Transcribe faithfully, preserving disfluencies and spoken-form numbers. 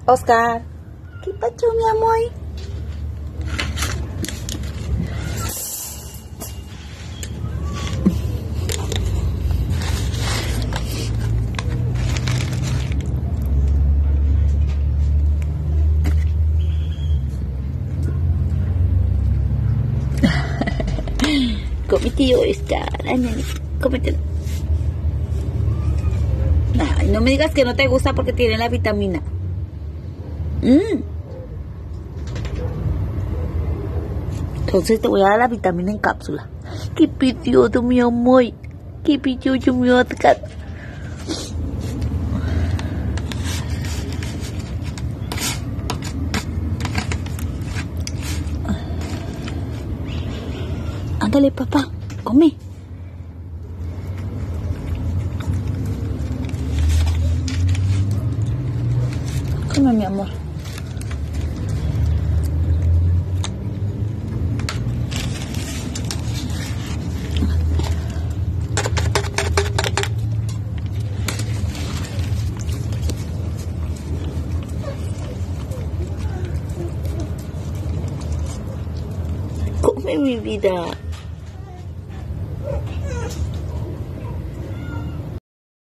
Oscar, ¿qué pasó, mi amor? Cómete esta, cómetelo. Ay, no me digas que no te gusta porque tiene la vitamina. Mm. Entonces te voy a dar la vitamina en cápsula. Qué precioso, mi amor. Qué precioso, mi Oscar. Ándale, papá, come. Come, mi amor. Come, mi vida.